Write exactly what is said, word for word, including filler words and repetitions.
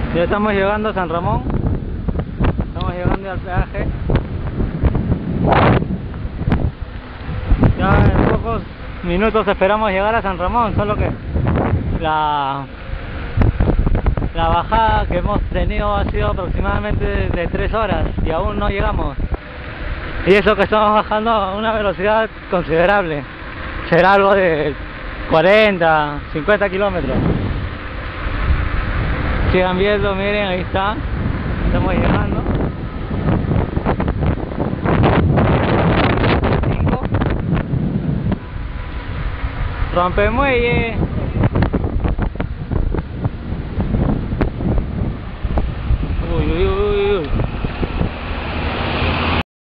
Ya estamos llegando a San Ramón. Estamos llegando al peaje. Ya en pocos minutos esperamos llegar a San Ramón, solo que la, la bajada que hemos tenido ha sido aproximadamente de tres horas y aún no llegamos. Y eso que estamos bajando a una velocidad considerable. Será algo de cuarenta, cincuenta kilómetros. Sigan viendo, miren, ahí está. Estamos llegando. Rompemuelle.